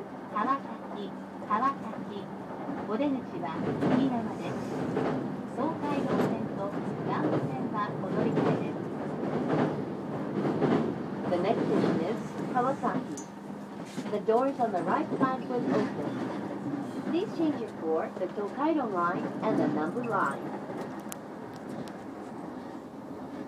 川崎、川崎。お出口は右側です。東海道線と南武線はお乗り換えです。The next station is Kawasaki. The doors on the right side will open. Please change it for the Tokaido line and the Nambu line.